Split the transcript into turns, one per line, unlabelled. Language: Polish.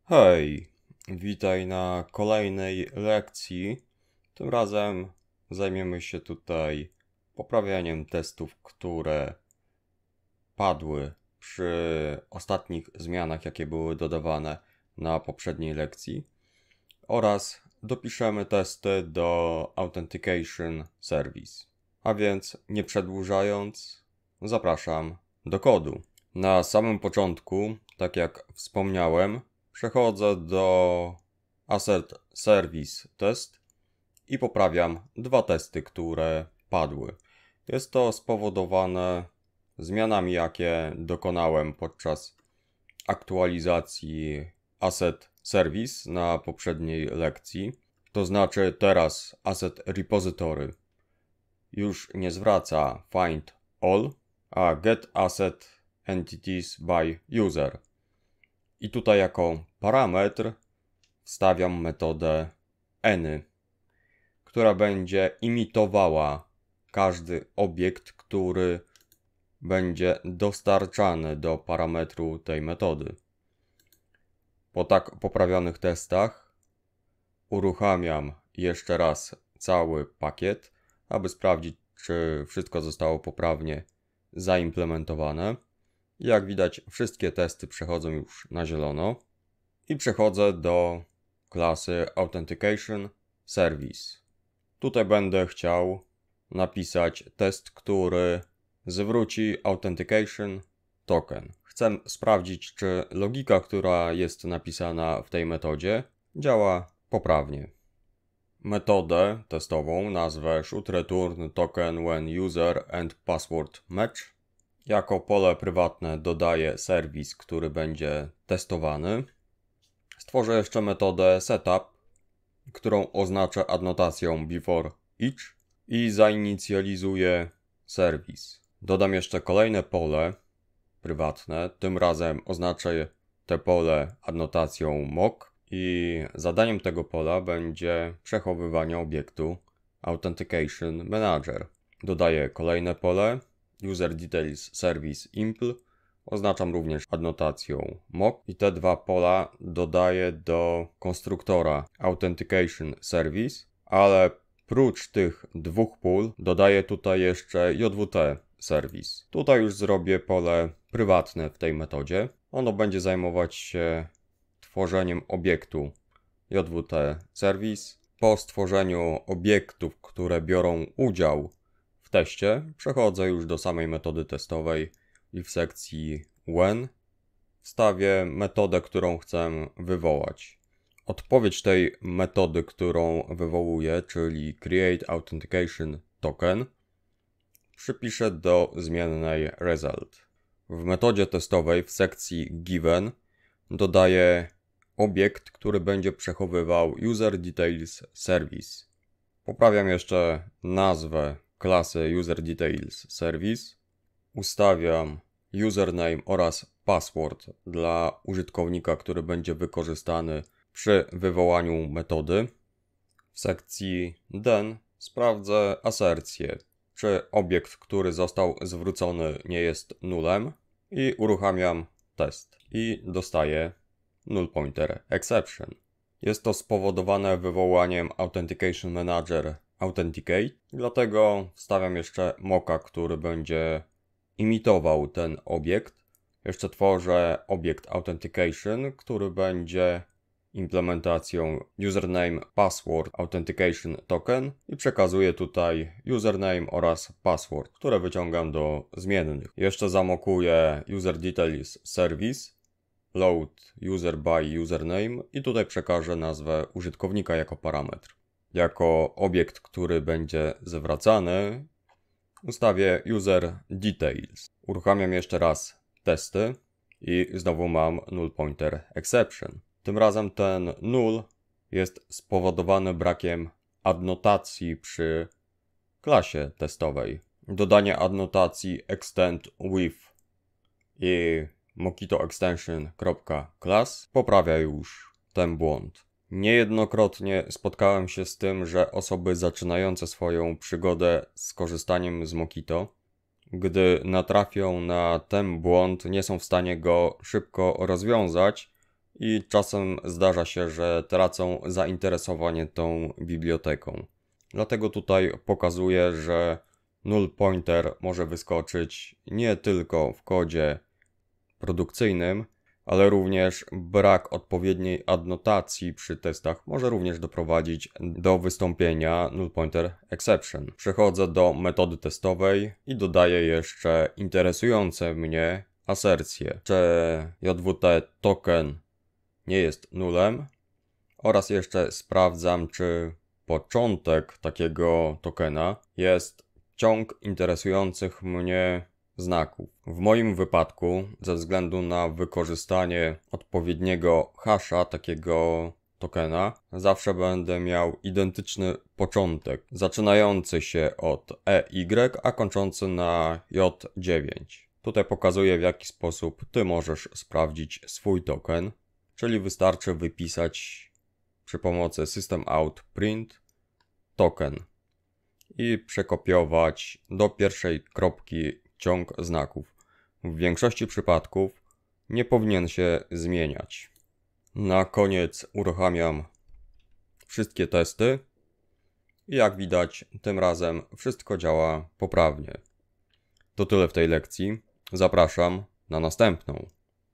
Hej, witaj na kolejnej lekcji. Tym razem zajmiemy się tutaj poprawianiem testów, które padły przy ostatnich zmianach, jakie były dodawane na poprzedniej lekcji, oraz dopiszemy testy do Authentication Service. A więc nie przedłużając, zapraszam do kodu. Na samym początku, tak jak wspomniałem, przechodzę do Asset Service Test i poprawiam dwa testy, które padły. Jest to spowodowane zmianami, jakie dokonałem podczas aktualizacji Asset Service na poprzedniej lekcji. To znaczy teraz Asset Repository już nie zwraca Find All, a Get Asset Entities by User. I tutaj jako parametr wstawiam metodę any, która będzie imitowała każdy obiekt, który będzie dostarczany do parametru tej metody. Po tak poprawionych testach uruchamiam jeszcze raz cały pakiet, aby sprawdzić, czy wszystko zostało poprawnie zaimplementowane. Jak widać, wszystkie testy przechodzą już na zielono i przechodzę do klasy Authentication Service. Tutaj będę chciał napisać test, który zwróci Authentication Token. Chcę sprawdzić, czy logika, która jest napisana w tej metodzie, działa poprawnie. Metodę testową nazwę should_return token when user and password match. Jako pole prywatne dodaję serwis, który będzie testowany. Stworzę jeszcze metodę setup, którą oznaczę adnotacją before each i zainicjalizuję serwis. Dodam jeszcze kolejne pole prywatne, tym razem oznaczę te pole adnotacją mock i zadaniem tego pola będzie przechowywanie obiektu Authentication Manager. Dodaję kolejne pole User Details Service Impl, oznaczam również adnotacją mock i te dwa pola dodaję do konstruktora Authentication Service, ale prócz tych dwóch pól dodaję tutaj jeszcze JWT Service. Tutaj już zrobię pole prywatne w tej metodzie. Ono będzie zajmować się tworzeniem obiektu JWT Service. Po stworzeniu obiektów, które biorą udział w teście, przechodzę już do samej metody testowej i w sekcji when wstawię metodę, którą chcę wywołać. Odpowiedź tej metody, którą wywołuję, czyli Create Authentication Token, przypiszę do zmiennej result. W metodzie testowej w sekcji given dodaję obiekt, który będzie przechowywał User Details Service. Poprawiam jeszcze nazwę klasy User Details Service. Ustawiam username oraz password dla użytkownika, który będzie wykorzystany przy wywołaniu metody. W sekcji then sprawdzę asercję, czy obiekt, który został zwrócony, nie jest nullem i uruchamiam test i dostaję null pointer exception. Jest to spowodowane wywołaniem Authentication Manager Authenticate, dlatego wstawiam jeszcze mocka, który będzie imitował ten obiekt. Jeszcze tworzę obiekt Authentication, który będzie implementacją username password authentication token i przekazuję tutaj username oraz password, które wyciągam do zmiennych. Jeszcze zamokuję user details service load user by username i tutaj przekażę nazwę użytkownika jako parametr. Jako obiekt, który będzie zwracany, ustawię user details. Uruchamiam jeszcze raz testy i znowu mam null pointer exception. Tym razem ten null jest spowodowany brakiem adnotacji przy klasie testowej. Dodanie adnotacji extend with i mockitoextension.class poprawia już ten błąd. Niejednokrotnie spotkałem się z tym, że osoby zaczynające swoją przygodę z korzystaniem z Mockito, gdy natrafią na ten błąd, nie są w stanie go szybko rozwiązać i czasem zdarza się, że tracą zainteresowanie tą biblioteką. Dlatego tutaj pokazuję, że null pointer może wyskoczyć nie tylko w kodzie produkcyjnym, ale również brak odpowiedniej adnotacji przy testach może również doprowadzić do wystąpienia null pointer exception. Przechodzę do metody testowej i dodaję jeszcze interesujące mnie asercje, czy JWT token nie jest nulem, oraz jeszcze sprawdzam, czy początek takiego tokena jest ciąg interesujących mnie znaków. W moim wypadku, ze względu na wykorzystanie odpowiedniego hasza takiego tokena, zawsze będę miał identyczny początek, zaczynający się od EY, a kończący na J9. Tutaj pokazuję, w jaki sposób ty możesz sprawdzić swój token, czyli wystarczy wypisać przy pomocy systemout.print token i przekopiować do pierwszej kropki ciąg znaków. W większości przypadków nie powinien się zmieniać. Na koniec uruchamiam wszystkie testy i jak widać, tym razem wszystko działa poprawnie. To tyle w tej lekcji. Zapraszam na następną.